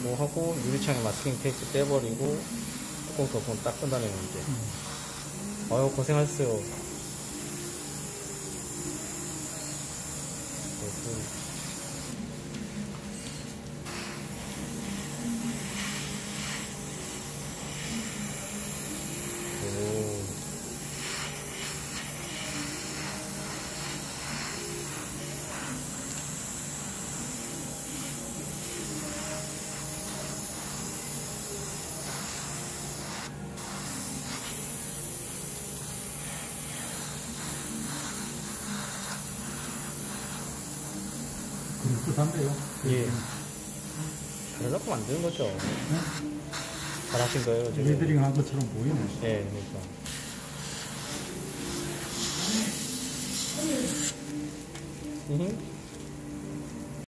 뭐 하고 유리창에 마스킹 테이프 떼버리고 뚜껑 덮으면 딱 끝나네요 이제. 아유 고생하셨어요. 오. 그럴듯한데요? 예. 잘해놓고 만드는 거죠. 네? 잘하신 거예요, 지금. 레드링 한 것처럼 보이네. 예, 그러니까. 음.